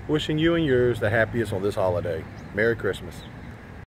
Wishing you and yours the happiest on this holiday. Merry Christmas.